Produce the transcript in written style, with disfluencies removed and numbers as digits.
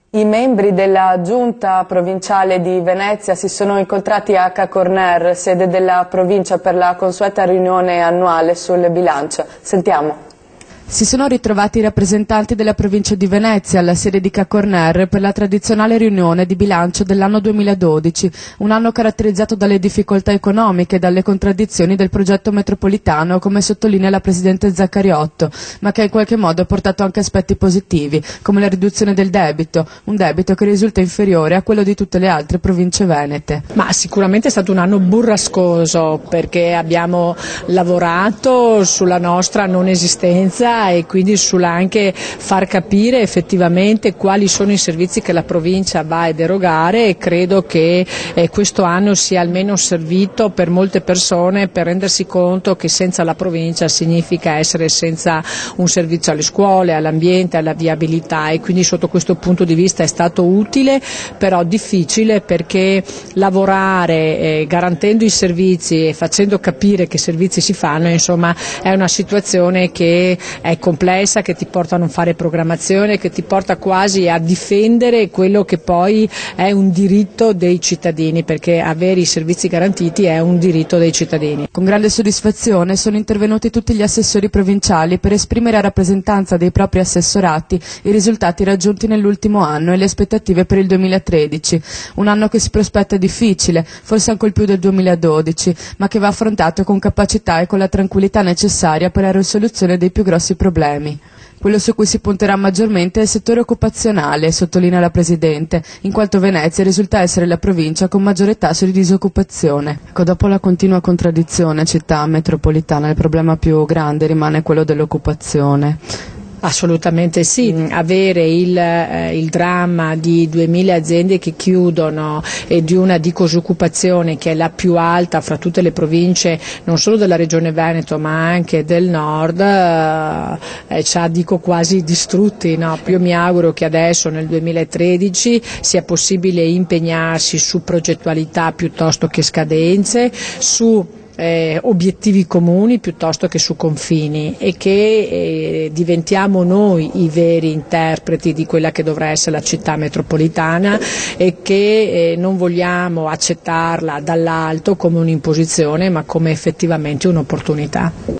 I membri della Giunta provinciale di Venezia si sono incontrati a Cacorner, sede della provincia, per la consueta riunione annuale sul bilancio. Sentiamo. Si sono ritrovati i rappresentanti della provincia di Venezia alla sede di Cacorner per la tradizionale riunione di bilancio dell'anno 2012, un anno caratterizzato dalle difficoltà economiche e dalle contraddizioni del progetto metropolitano, come sottolinea la Presidente Zaccariotto, ma che in qualche modo ha portato anche aspetti positivi, come la riduzione del debito, un debito che risulta inferiore a quello di tutte le altre province venete. Ma sicuramente è stato un anno burrascoso, perché abbiamo lavorato sulla nostra non esistenza e quindi sulla anche far capire effettivamente quali sono i servizi che la provincia va ad erogare, e credo che questo anno sia almeno servito per molte persone per rendersi conto che senza la provincia significa essere senza un servizio alle scuole, all'ambiente, alla viabilità, e quindi sotto questo punto di vista è stato utile, però difficile, perché lavorare garantendo i servizi e facendo capire che servizi si fanno, insomma, è una situazione che è complessa, che ti porta a non fare programmazione, che ti porta quasi a difendere quello che poi è un diritto dei cittadini, perché avere i servizi garantiti è un diritto dei cittadini. Con grande soddisfazione sono intervenuti tutti gli assessori provinciali per esprimere a rappresentanza dei propri assessorati i risultati raggiunti nell'ultimo anno e le aspettative per il 2013, un anno che si prospetta difficile, forse ancor più del 2012, ma che va affrontato con capacità e con la tranquillità necessaria per la risoluzione dei più grossi problemi. Quello su cui si punterà maggiormente è il settore occupazionale, sottolinea la Presidente, in quanto Venezia risulta essere la provincia con maggiore tasso di disoccupazione. Dopo la continua contraddizione città metropolitana, il problema più grande rimane quello dell'occupazione. Assolutamente sì, avere il dramma di 2000 aziende che chiudono e di una disoccupazione che è la più alta fra tutte le province non solo della regione Veneto ma anche del nord ci ha quasi distrutti, no? Io mi auguro che adesso nel 2013 sia possibile impegnarsi su progettualità piuttosto che scadenze, su obiettivi comuni piuttosto che su confini, e che diventiamo noi i veri interpreti di quella che dovrà essere la città metropolitana, e che non vogliamo accettarla dall'alto come un'imposizione ma come effettivamente un'opportunità.